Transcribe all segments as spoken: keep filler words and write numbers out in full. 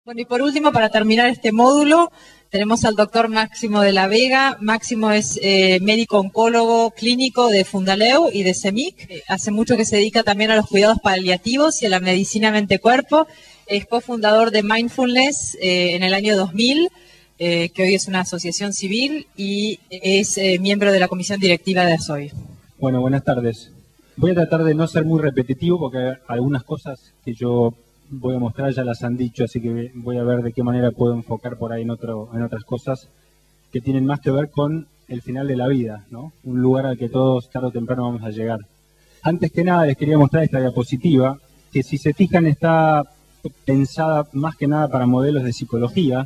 Bueno, y por último, para terminar este módulo, tenemos al doctor Máximo de la Vega. Máximo es eh, médico oncólogo clínico de Fundaleu y de CEMIC. Eh, hace mucho que se dedica también a los cuidados paliativos y a la medicina mente-cuerpo. Es cofundador de Mindfulness eh, en el año dos mil, eh, que hoy es una asociación civil, y es eh, miembro de la comisión directiva de ASOI. Bueno, buenas tardes. Voy a tratar de no ser muy repetitivo porque algunas cosas que yo voy a mostrar ya las han dicho, así que voy a ver de qué manera puedo enfocar por ahí en, otro, en otras cosas que tienen más que ver con el final de la vida, ¿no? Un lugar al que todos tarde o temprano vamos a llegar. Antes que nada les quería mostrar esta diapositiva, que si se fijan está pensada más que nada para modelos de psicología,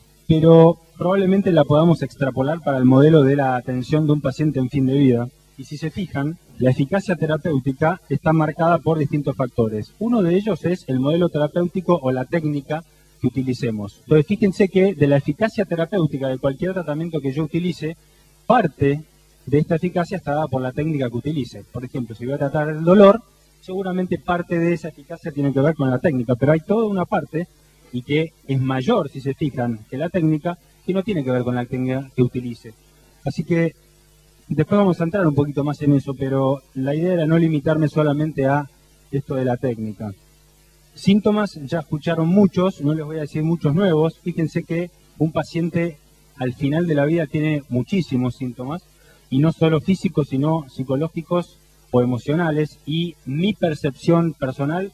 pero probablemente la podamos extrapolar para el modelo de la atención de un paciente en fin de vida. Y si se fijan, la eficacia terapéutica está marcada por distintos factores. Uno de ellos es el modelo terapéutico o la técnica que utilicemos. Entonces, fíjense que de la eficacia terapéutica de cualquier tratamiento que yo utilice, parte de esta eficacia está dada por la técnica que utilice. Por ejemplo, si voy a tratar el dolor, seguramente parte de esa eficacia tiene que ver con la técnica, pero hay toda una parte, y que es mayor, si se fijan, que la técnica, que no tiene que ver con la técnica que utilice. Así que después vamos a entrar un poquito más en eso, pero la idea era no limitarme solamente a esto de la técnica. Síntomas, ya escucharon muchos, no les voy a decir muchos nuevos. Fíjense que un paciente al final de la vida tiene muchísimos síntomas, y no solo físicos, sino psicológicos o emocionales, y mi percepción personal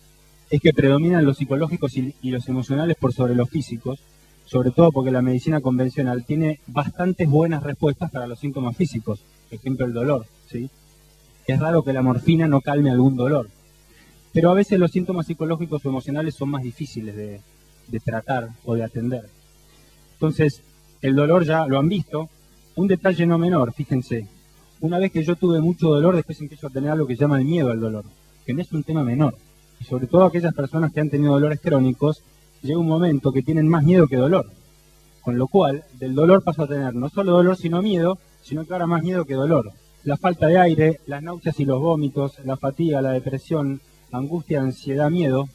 es que predominan los psicológicos y, y los emocionales por sobre los físicos, sobre todo porque la medicina convencional tiene bastantes buenas respuestas para los síntomas físicos, por ejemplo el dolor, ¿sí? Es raro que la morfina no calme algún dolor, pero a veces los síntomas psicológicos o emocionales son más difíciles de, de tratar o de atender. Entonces, el dolor ya lo han visto. Un detalle no menor, fíjense, una vez que yo tuve mucho dolor, después empiezo a tener algo que se llama el miedo al dolor, que no es un tema menor, y sobre todo aquellas personas que han tenido dolores crónicos, llega un momento que tienen más miedo que dolor, con lo cual del dolor paso a tener no solo dolor sino miedo, sino que ahora más miedo que dolor. La falta de aire, las náuseas y los vómitos, la fatiga, la depresión, angustia, ansiedad, miedo.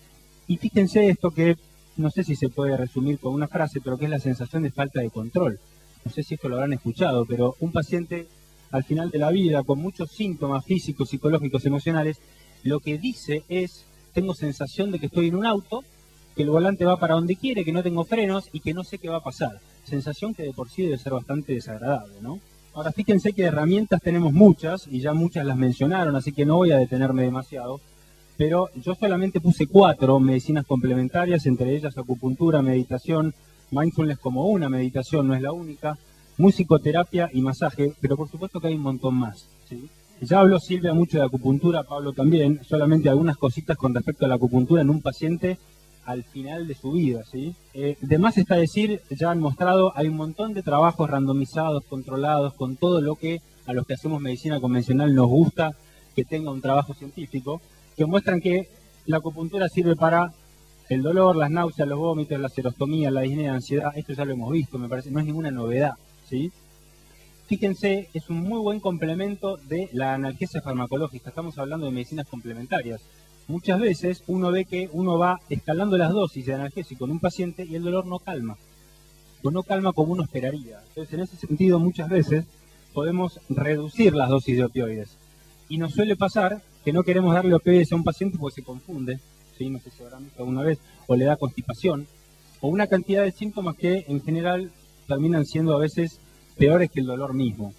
Y fíjense esto que no sé si se puede resumir con una frase, pero que es la sensación de falta de control. No sé si esto lo habrán escuchado, pero un paciente al final de la vida con muchos síntomas físicos, psicológicos, emocionales, lo que dice es: tengo sensación de que estoy en un auto, que el volante va para donde quiere, que no tengo frenos y que no sé qué va a pasar. Sensación que de por sí debe ser bastante desagradable, ¿no? Ahora fíjense que herramientas tenemos muchas, y ya muchas las mencionaron, así que no voy a detenerme demasiado, pero yo solamente puse cuatro medicinas complementarias, entre ellas acupuntura, meditación, mindfulness como una meditación, no es la única, musicoterapia y masaje, pero por supuesto que hay un montón más, ¿sí? Ya habló Silvia mucho de acupuntura, Pablo también, solamente algunas cositas con respecto a la acupuntura en un paciente al final de su vida, ¿sí? Eh, de más está decir, ya han mostrado, hay un montón de trabajos randomizados, controlados, con todo lo que a los que hacemos medicina convencional nos gusta que tenga un trabajo científico, que muestran que la acupuntura sirve para el dolor, las náuseas, los vómitos, la serostomía, la disnea, la ansiedad. Esto ya lo hemos visto, me parece, no es ninguna novedad, ¿sí? Fíjense, es un muy buen complemento de la analgesia farmacológica. Estamos hablando de medicinas complementarias. Muchas veces uno ve que uno va escalando las dosis de analgésico en un paciente y el dolor no calma, o no calma como uno esperaría. Entonces, en ese sentido, muchas veces podemos reducir las dosis de opioides. Y nos suele pasar que no queremos darle opioides a un paciente porque se confunde, ¿sí? No sé si habrán visto alguna vez, o le da constipación, o una cantidad de síntomas que en general terminan siendo a veces peores que el dolor mismo.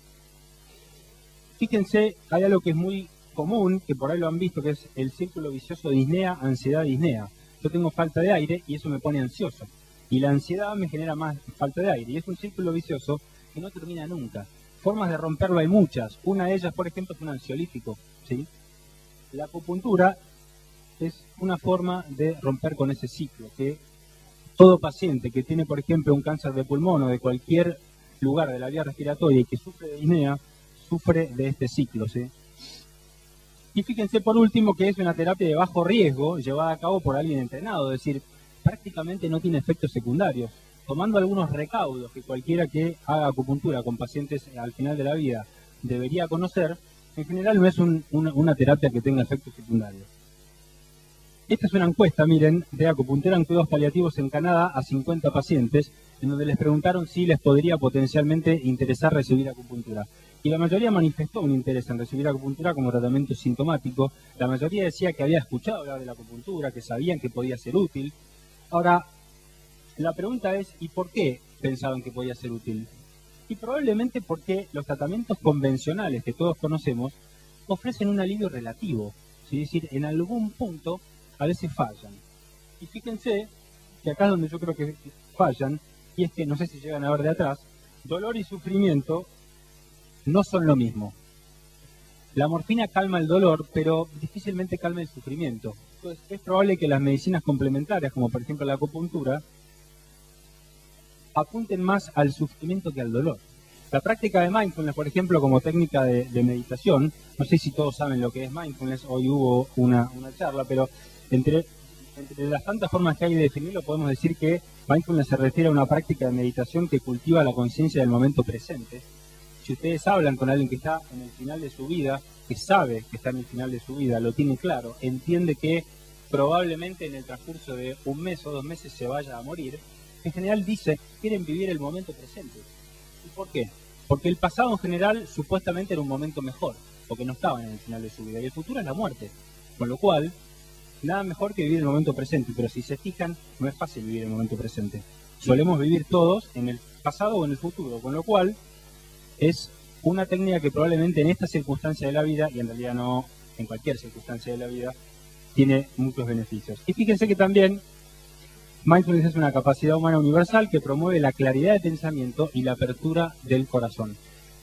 Fíjense, hay algo que es muy común, que por ahí lo han visto, que es el círculo vicioso de disnea, ansiedad, disnea. Yo tengo falta de aire y eso me pone ansioso. Y la ansiedad me genera más falta de aire. Y es un círculo vicioso que no termina nunca. Formas de romperlo hay muchas. Una de ellas, por ejemplo, es un ansiolítico, ¿sí? La acupuntura es una forma de romper con ese ciclo, que todo paciente que tiene, por ejemplo, un cáncer de pulmón o de cualquier lugar de la vía respiratoria y que sufre de disnea, sufre de este ciclo, ¿sí? Y fíjense por último que es una terapia de bajo riesgo llevada a cabo por alguien entrenado, es decir, prácticamente no tiene efectos secundarios, tomando algunos recaudos que cualquiera que haga acupuntura con pacientes al final de la vida debería conocer. En general no es un, una, una terapia que tenga efectos secundarios. Esta es una encuesta, miren, de acupuntura en cuidados paliativos en Canadá a cincuenta pacientes, en donde les preguntaron si les podría potencialmente interesar recibir acupuntura. Y la mayoría manifestó un interés en recibir acupuntura como tratamiento sintomático. La mayoría decía que había escuchado hablar de la acupuntura, que sabían que podía ser útil. Ahora, la pregunta es, ¿y por qué pensaban que podía ser útil? Y probablemente porque los tratamientos convencionales que todos conocemos ofrecen un alivio relativo. ¿Sí? Es decir, en algún punto a veces fallan. Y fíjense que acá es donde yo creo que fallan, y es que, no sé si llegan a ver de atrás, dolor y sufrimiento no son lo mismo. La morfina calma el dolor, pero difícilmente calma el sufrimiento. Entonces, es probable que las medicinas complementarias, como por ejemplo la acupuntura, apunten más al sufrimiento que al dolor. La práctica de mindfulness, por ejemplo, como técnica de, de meditación, no sé si todos saben lo que es mindfulness, hoy hubo una, una charla, pero entre, entre las tantas formas que hay de definirlo, podemos decir que mindfulness se refiere a una práctica de meditación que cultiva la conciencia del momento presente. Si ustedes hablan con alguien que está en el final de su vida, que sabe que está en el final de su vida, lo tiene claro, entiende que probablemente en el transcurso de un mes o dos meses se vaya a morir, en general dice, quieren vivir el momento presente. ¿Y por qué? Porque el pasado en general supuestamente era un momento mejor, porque no estaban en el final de su vida, y el futuro es la muerte. Con lo cual, nada mejor que vivir el momento presente, pero si se fijan, no es fácil vivir el momento presente. Solemos vivir todos en el pasado o en el futuro, con lo cual es una técnica que probablemente en esta circunstancia de la vida, y en realidad no en cualquier circunstancia de la vida, tiene muchos beneficios. Y fíjense que también mindfulness es una capacidad humana universal que promueve la claridad de pensamiento y la apertura del corazón.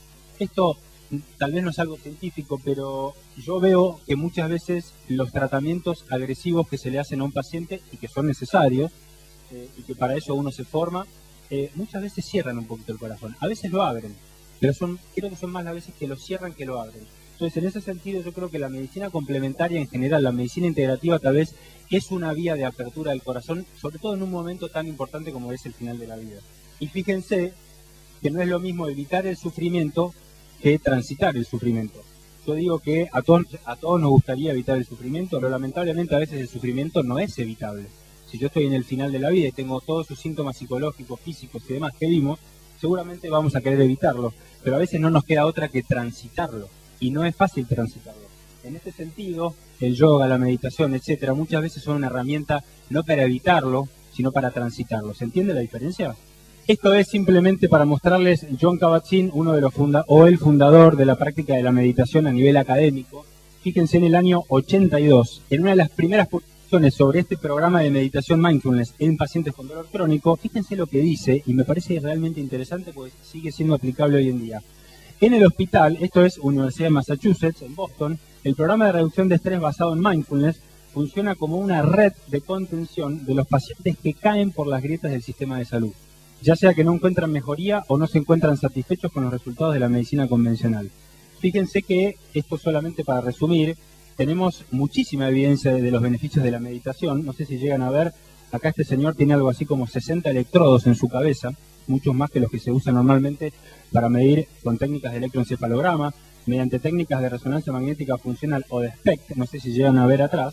Esto tal vez no es algo científico, pero yo veo que muchas veces los tratamientos agresivos que se le hacen a un paciente y que son necesarios, eh, y que para eso uno se forma, eh, muchas veces cierran un poquito el corazón. A veces lo abren, pero son, creo que son más las veces que lo cierran que lo abren. Entonces, en ese sentido, yo creo que la medicina complementaria en general, la medicina integrativa tal vez es una vía de apertura del corazón, sobre todo en un momento tan importante como es el final de la vida. Y fíjense que no es lo mismo evitar el sufrimiento que transitar el sufrimiento. Yo digo que a todos, a todos nos gustaría evitar el sufrimiento, pero lamentablemente a veces el sufrimiento no es evitable. Si yo estoy en el final de la vida y tengo todos sus síntomas psicológicos, físicos y demás que vimos, seguramente vamos a querer evitarlo, pero a veces no nos queda otra que transitarlo. Y no es fácil transitarlo. En este sentido, el yoga, la meditación, etcétera, muchas veces son una herramienta no para evitarlo, sino para transitarlo. ¿Se entiende la diferencia? Esto es simplemente para mostrarles Jon Kabat-Zinn, uno de los funda o el fundador de la práctica de la meditación a nivel académico. Fíjense en el año ochenta y dos, en una de las primeras publicaciones sobre este programa de meditación mindfulness en pacientes con dolor crónico, fíjense lo que dice, y me parece realmente interesante porque sigue siendo aplicable hoy en día. En el hospital, esto es Universidad de Massachusetts, en Boston, el programa de reducción de estrés basado en mindfulness funciona como una red de contención de los pacientes que caen por las grietas del sistema de salud, ya sea que no encuentran mejoría o no se encuentran satisfechos con los resultados de la medicina convencional. Fíjense que, esto solamente para resumir, tenemos muchísima evidencia de los beneficios de la meditación. No sé si llegan a ver, acá este señor tiene algo así como sesenta electrodos en su cabeza, muchos más que los que se usan normalmente para medir con técnicas de electroencefalograma, mediante técnicas de resonancia magnética funcional o de S P E C T, no sé si llegan a ver atrás.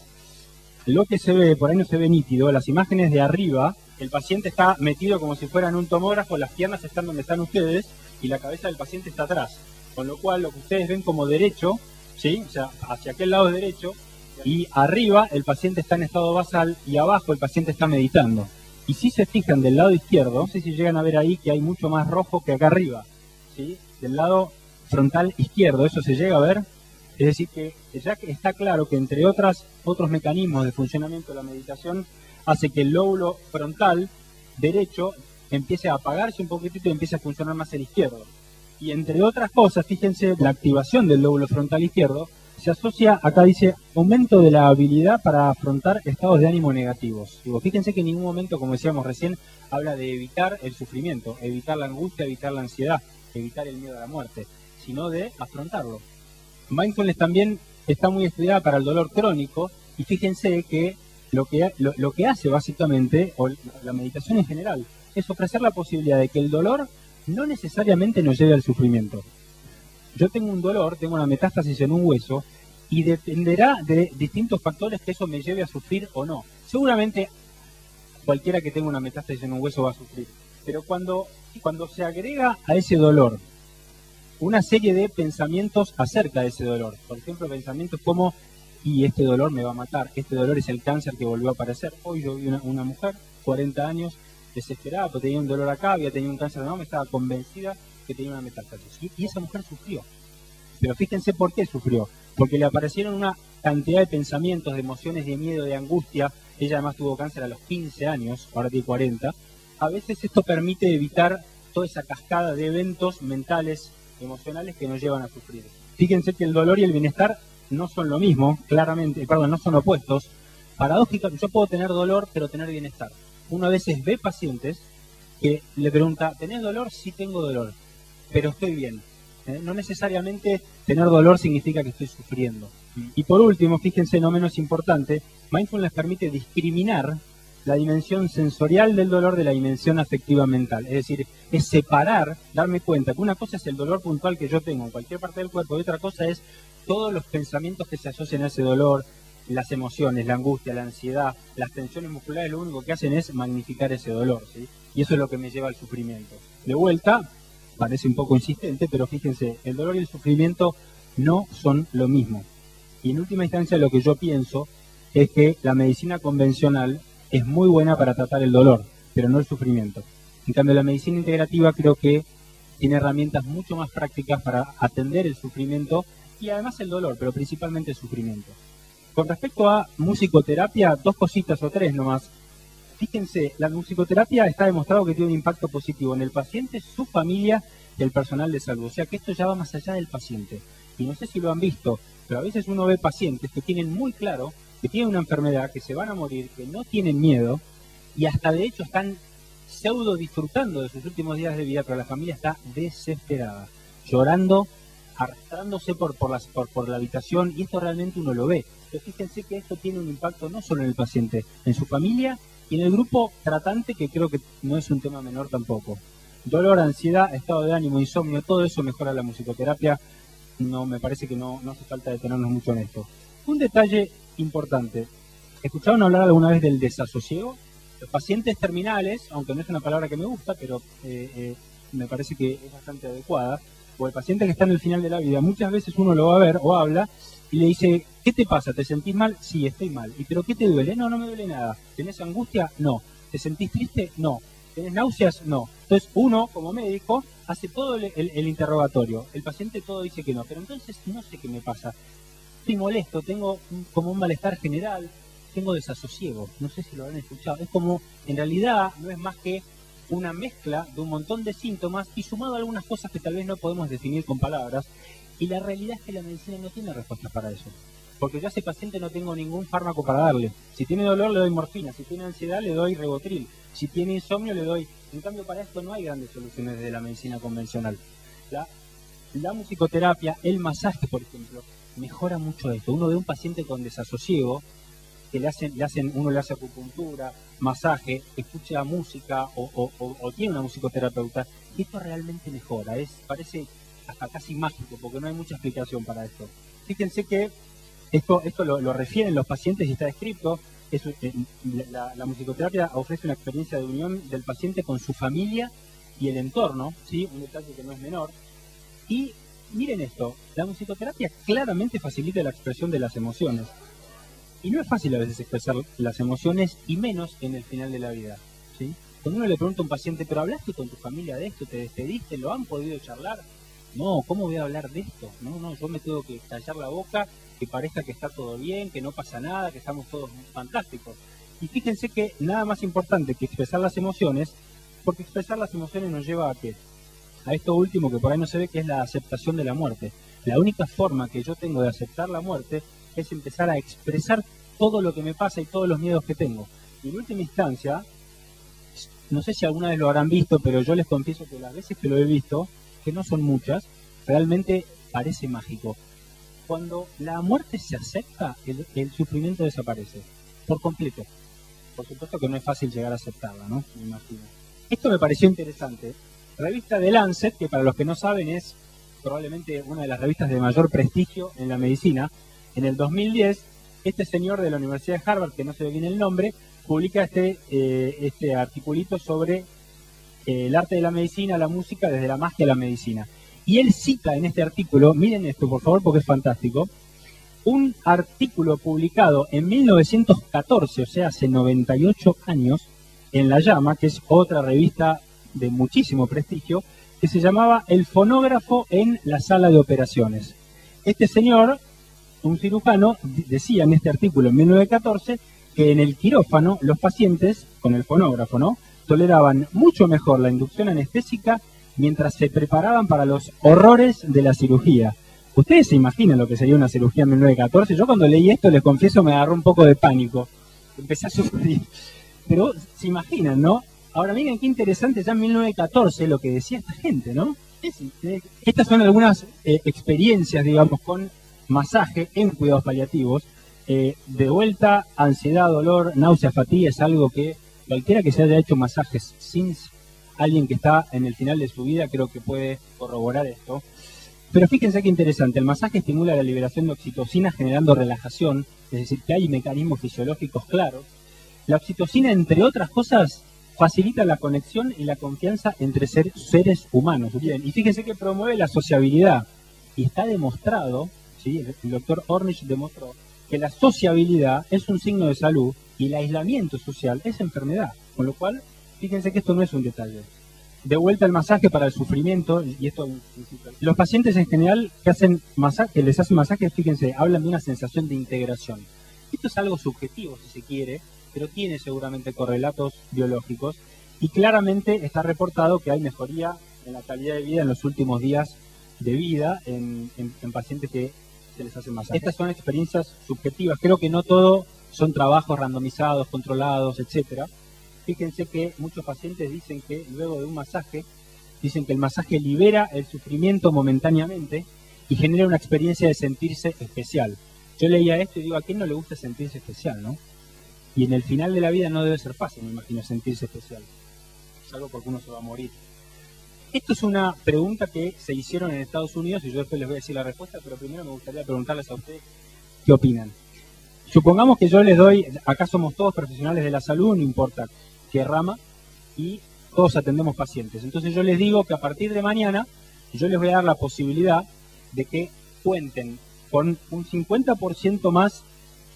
Lo que se ve, por ahí no se ve nítido, las imágenes de arriba, el paciente está metido como si fuera en un tomógrafo, las piernas están donde están ustedes y la cabeza del paciente está atrás. Con lo cual lo que ustedes ven como derecho, ¿sí? O sea, hacia aquel lado derecho, y arriba el paciente está en estado basal y abajo el paciente está meditando. Y si se fijan del lado izquierdo, no sé si llegan a ver ahí que hay mucho más rojo que acá arriba, ¿sí? Del lado frontal izquierdo, ¿eso se llega a ver? Es decir, que ya que está claro que entre otras, otros mecanismos de funcionamiento de la meditación hace que el lóbulo frontal derecho empiece a apagarse un poquitito y empiece a funcionar más el izquierdo. Y entre otras cosas, fíjense, la activación del lóbulo frontal izquierdo se asocia, acá dice, aumento de la habilidad para afrontar estados de ánimo negativos. Digo, fíjense que en ningún momento, como decíamos recién, habla de evitar el sufrimiento, evitar la angustia, evitar la ansiedad, evitar el miedo a la muerte, sino de afrontarlo. Mindfulness también está muy estudiada para el dolor crónico, y fíjense que lo que, lo, lo que hace básicamente, o la meditación en general, es ofrecer la posibilidad de que el dolor no necesariamente nos lleve al sufrimiento. Yo tengo un dolor, tengo una metástasis en un hueso, y dependerá de distintos factores que eso me lleve a sufrir o no. Seguramente cualquiera que tenga una metástasis en un hueso va a sufrir, pero cuando, cuando se agrega a ese dolor una serie de pensamientos acerca de ese dolor, por ejemplo, pensamientos como, y este dolor me va a matar, este dolor es el cáncer que volvió a aparecer. Hoy yo vi una, una mujer, cuarenta años, desesperada, porque tenía un dolor acá, había tenido un cáncer de mama, estaba convencida que tenía una metástasis. Y, y esa mujer sufrió. Pero fíjense por qué sufrió. Porque le aparecieron una cantidad de pensamientos, de emociones, de miedo, de angustia. Ella además tuvo cáncer a los quince años, ahora tiene cuarenta. A veces esto permite evitar toda esa cascada de eventos mentales, emocionales que nos llevan a sufrir. Fíjense que el dolor y el bienestar no son lo mismo, claramente, perdón, no son opuestos. Paradójicamente, yo puedo tener dolor, pero tener bienestar. Uno a veces ve pacientes que le pregunta, ¿tenés dolor? Sí tengo dolor, pero estoy bien. ¿Eh? No necesariamente tener dolor significa que estoy sufriendo. Y por último, fíjense, no menos importante, mindfulness permite discriminar la dimensión sensorial del dolor de la dimensión afectiva mental. Es decir, es separar, darme cuenta que una cosa es el dolor puntual que yo tengo en cualquier parte del cuerpo y otra cosa es todos los pensamientos que se asocian a ese dolor, las emociones, la angustia, la ansiedad, las tensiones musculares, lo único que hacen es magnificar ese dolor, ¿sí? Y eso es lo que me lleva al sufrimiento. De vuelta, parece un poco insistente, pero fíjense, el dolor y el sufrimiento no son lo mismo. Y en última instancia lo que yo pienso es que la medicina convencional es muy buena para tratar el dolor, pero no el sufrimiento. En cambio, la medicina integrativa creo que tiene herramientas mucho más prácticas para atender el sufrimiento y además el dolor, pero principalmente el sufrimiento. Con respecto a musicoterapia, dos cositas o tres nomás. Fíjense, la musicoterapia está demostrado que tiene un impacto positivo en el paciente, su familia y el personal de salud. O sea que esto ya va más allá del paciente. Y no sé si lo han visto, pero a veces uno ve pacientes que tienen muy claro que tienen una enfermedad, que se van a morir, que no tienen miedo y hasta de hecho están pseudo disfrutando de sus últimos días de vida, pero la familia está desesperada, llorando, arrastrándose por, por, las, por, por la habitación, y esto realmente uno lo ve. Pero fíjense que esto tiene un impacto no solo en el paciente, en su familia y en el grupo tratante, que creo que no es un tema menor tampoco. Dolor, ansiedad, estado de ánimo, insomnio, todo eso mejora la musicoterapia. No, me parece que no, no hace falta detenernos mucho en esto. Un detalle importante. ¿Escucharon hablar alguna vez del desasosiego? Los pacientes terminales, aunque no es una palabra que me gusta, pero eh, eh, me parece que es bastante adecuada, o el paciente que está en el final de la vida, muchas veces uno lo va a ver o habla y le dice, ¿qué te pasa? ¿Te sentís mal? Sí, estoy mal. ¿Y pero qué te duele? No, no me duele nada. ¿Tenés angustia? No. ¿Te sentís triste? No. ¿Tenés náuseas? No. Entonces uno, como médico, hace todo el, el, el interrogatorio. El paciente todo dice que no, pero entonces no sé qué me pasa. Estoy molesto, tengo un, como un malestar general, tengo desasosiego. No sé si lo habrán escuchado. Es como, en realidad, no es más que una mezcla de un montón de síntomas y sumado a algunas cosas que tal vez no podemos definir con palabras. Y la realidad es que la medicina no tiene respuestas para eso. Porque yo a ese paciente no tengo ningún fármaco para darle. Si tiene dolor le doy morfina, si tiene ansiedad le doy Rivotril, si tiene insomnio le doy... En cambio para esto no hay grandes soluciones de la medicina convencional. La, la musicoterapia, el masaje por ejemplo, mejora mucho esto. Uno ve un paciente con desasosiego, que le hacen, le hacen, uno le hace acupuntura, masaje, escucha música o, o, o, o tiene una musicoterapeuta, y esto realmente mejora. Es, parece hasta casi mágico, porque no hay mucha explicación para esto. Fíjense que esto, esto lo, lo refieren los pacientes y está escrito. Es, eh, la, la musicoterapia ofrece una experiencia de unión del paciente con su familia y el entorno, ¿sí? Un detalle que no es menor. Y miren esto, la musicoterapia claramente facilita la expresión de las emociones. Y no es fácil a veces expresar las emociones, y menos en el final de la vida, ¿sí? Cuando uno le pregunta a un paciente, ¿pero hablaste con tu familia de esto? ¿Te despediste? ¿Lo han podido charlar? No, ¿cómo voy a hablar de esto? No, no, yo me tengo que callar la boca, que parezca que está todo bien, que no pasa nada, que estamos todos fantásticos. Y fíjense que nada más importante que expresar las emociones, porque expresar las emociones nos lleva a qué? A esto último que por ahí no se ve, que es la aceptación de la muerte. La única forma que yo tengo de aceptar la muerte es empezar a expresar todo lo que me pasa y todos los miedos que tengo. Y en última instancia, no sé si alguna vez lo habrán visto, pero yo les confieso que las veces que lo he visto, que no son muchas, realmente parece mágico. Cuando la muerte se acepta, el, el sufrimiento desaparece, por completo. Por supuesto que no es fácil llegar a aceptarla, ¿no? Me imagino. Esto me pareció interesante. Revista The Lancet, que para los que no saben es probablemente una de las revistas de mayor prestigio en la medicina, En el dos mil diez, este señor de la Universidad de Harvard, que no sé bien el nombre, publica este, eh, este articulito sobre eh, el arte de la medicina, la música, desde la magia a la medicina. Y él cita en este artículo, miren esto por favor porque es fantástico, un artículo publicado en mil novecientos catorce, o sea, hace noventa y ocho años, en La Llama, que es otra revista de muchísimo prestigio, que se llamaba El fonógrafo en la sala de operaciones. Este señor, un cirujano, decía en este artículo en mil novecientos catorce que en el quirófano los pacientes, con el fonógrafo, ¿no?, toleraban mucho mejor la inducción anestésica mientras se preparaban para los horrores de la cirugía. ¿Ustedes se imaginan lo que sería una cirugía en mil novecientos catorce? Yo cuando leí esto, les confieso, me agarró un poco de pánico. Empecé a sufrir. Pero se imaginan, ¿no? Ahora miren qué interesante ya en mil novecientos catorce lo que decía esta gente, ¿no? Estas son algunas eh, experiencias, digamos, con masaje en cuidados paliativos. Eh, de vuelta, ansiedad, dolor, náusea, fatiga, es algo que cualquiera que se haya hecho masajes sin alguien que está en el final de su vida, creo que puede corroborar esto. Pero fíjense qué interesante, el masaje estimula la liberación de oxitocina generando relajación, es decir, que hay mecanismos fisiológicos claros. La oxitocina, entre otras cosas, facilita la conexión y la confianza entre ser, seres humanos. Bien, y fíjense que promueve la sociabilidad. Y está demostrado, ¿sí?, el doctor Ornish demostró que la sociabilidad es un signo de salud y el aislamiento social es enfermedad. Con lo cual, fíjense que esto no es un detalle. De vuelta al masaje para el sufrimiento, y esto los pacientes en general que hacen masaje, que les hacen masaje, fíjense, hablan de una sensación de integración. Esto es algo subjetivo, si se quiere, pero tiene seguramente correlatos biológicos, y claramente está reportado que hay mejoría en la calidad de vida en los últimos días de vida en, en, en pacientes que se les hace masaje. Estas son experiencias subjetivas, creo que no todo son trabajos randomizados, controlados, etcétera. Fíjense que muchos pacientes dicen que luego de un masaje, dicen que el masaje libera el sufrimiento momentáneamente y genera una experiencia de sentirse especial. Yo leía esto y digo, ¿a quién no le gusta sentirse especial, no? Y en el final de la vida no debe ser fácil, me imagino, sentirse especial. Salvo porque uno se va a morir. Esto es una pregunta que se hicieron en Estados Unidos y yo después les voy a decir la respuesta, pero primero me gustaría preguntarles a ustedes qué opinan. Supongamos que yo les doy, acá somos todos profesionales de la salud, no importa qué rama, y todos atendemos pacientes. Entonces yo les digo que a partir de mañana yo les voy a dar la posibilidad de que cuenten con un cincuenta por ciento más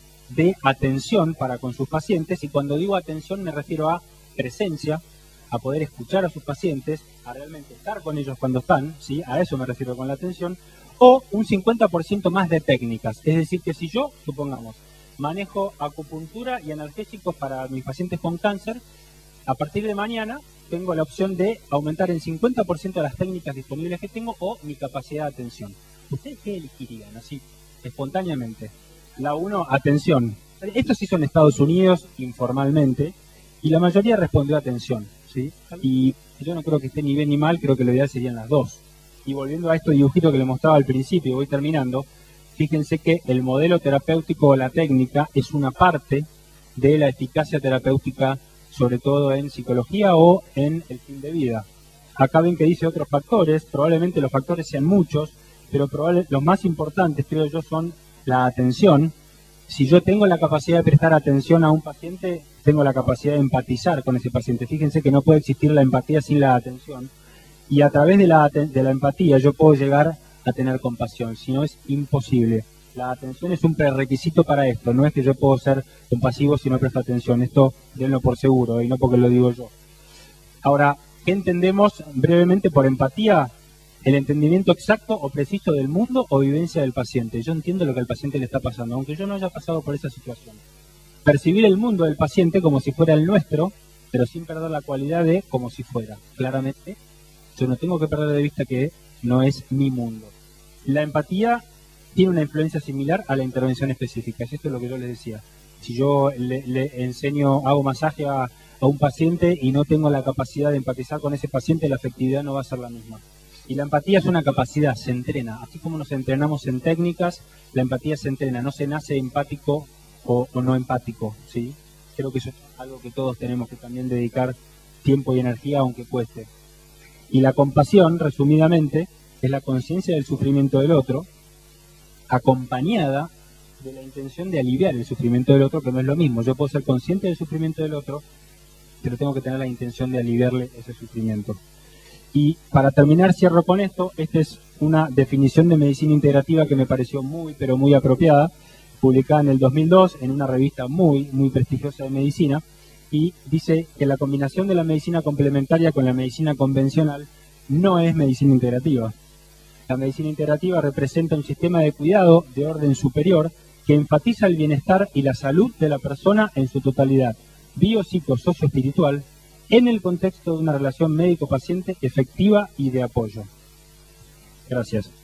de atención para con sus pacientes, y cuando digo atención me refiero a presencia, a poder escuchar a sus pacientes, a realmente estar con ellos cuando están, ¿sí?, a eso me refiero con la atención, o un cincuenta por ciento más de técnicas. Es decir, que si yo, supongamos, manejo acupuntura y analgésicos para mis pacientes con cáncer, a partir de mañana tengo la opción de aumentar en cincuenta por ciento las técnicas disponibles que tengo o mi capacidad de atención. ¿Ustedes qué elegirían, así, espontáneamente? La uno, atención. Esto se hizo en Estados Unidos informalmente y la mayoría respondió atención, ¿sí? Y yo no creo que esté ni bien ni mal, creo que lo ideal serían las dos. Y volviendo a esto dibujito que le mostraba al principio, voy terminando, fíjense que el modelo terapéutico o la técnica es una parte de la eficacia terapéutica, sobre todo en psicología o en el fin de vida. Acá ven que dice otros factores, probablemente los factores sean muchos, pero probable, los más importantes, creo yo, son la atención. Si yo tengo la capacidad de prestar atención a un paciente, tengo la capacidad de empatizar con ese paciente. Fíjense que no puede existir la empatía sin la atención. Y a través de la, de la empatía yo puedo llegar a tener compasión, si no es imposible. La atención es un prerequisito para esto, no es que yo puedo ser compasivo si no presto atención, esto denlo por seguro y no porque lo digo yo. Ahora, ¿qué entendemos brevemente por empatía? El entendimiento exacto o preciso del mundo o vivencia del paciente. Yo entiendo lo que al paciente le está pasando, aunque yo no haya pasado por esa situación. Percibir el mundo del paciente como si fuera el nuestro, pero sin perder la cualidad de como si fuera. Claramente, yo no tengo que perder de vista que no es mi mundo. La empatía tiene una influencia similar a la intervención específica. Esto es lo que yo les decía. Si yo le, le enseño, hago masaje a, a un paciente y no tengo la capacidad de empatizar con ese paciente, la efectividad no va a ser la misma. Y la empatía es una capacidad, se entrena. Así como nos entrenamos en técnicas, la empatía se entrena. No se nace empático o, o no empático, ¿sí? Creo que eso es algo que todos tenemos que también dedicar tiempo y energía, aunque cueste. Y la compasión, resumidamente, es la conciencia del sufrimiento del otro, acompañada de la intención de aliviar el sufrimiento del otro, que no es lo mismo. Yo puedo ser consciente del sufrimiento del otro, pero tengo que tener la intención de aliviarle ese sufrimiento. Y para terminar, cierro con esto. Esta es una definición de medicina integrativa que me pareció muy, pero muy apropiada, publicada en el dos mil dos en una revista muy, muy prestigiosa de medicina, y dice que la combinación de la medicina complementaria con la medicina convencional no es medicina integrativa. La medicina integrativa representa un sistema de cuidado de orden superior que enfatiza el bienestar y la salud de la persona en su totalidad, bio, psico, socio, espiritual, en el contexto de una relación médico-paciente efectiva y de apoyo. Gracias.